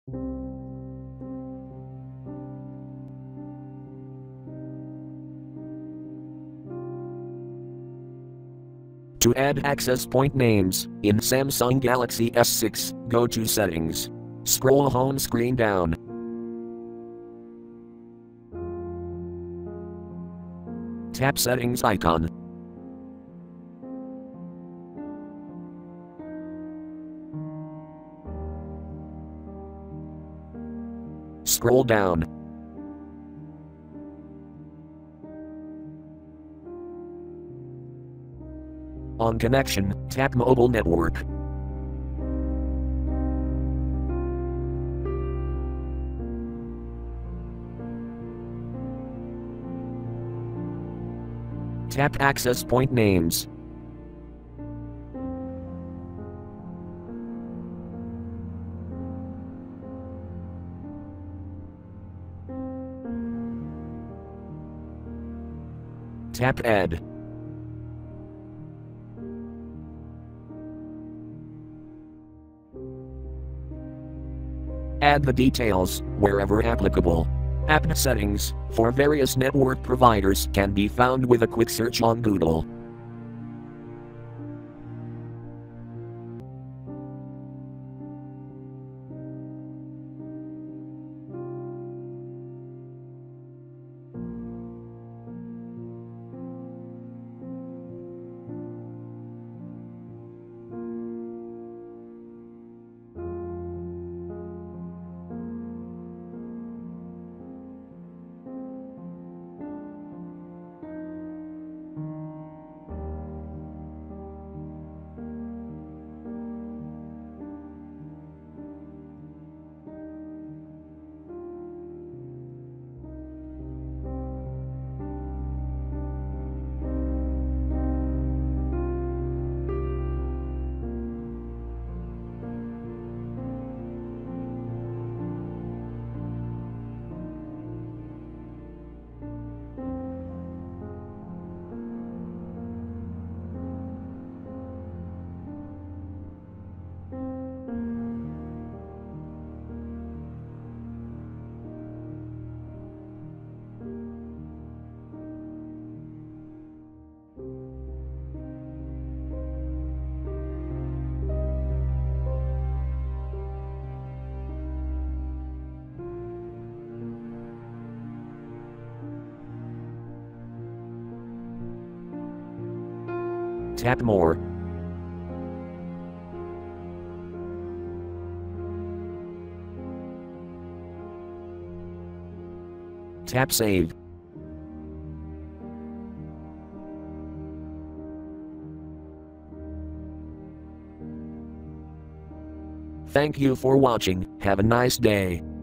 To add access point names in Samsung Galaxy S6, go to Settings. Scroll home screen down. Tap Settings icon. Scroll down. On connection, tap Mobile Network. Tap Access Point Names. Tap Add. Add the details wherever applicable. App settings for various network providers can be found with a quick search on Google. Tap More. Tap Save. Thank you for watching. Have a nice day.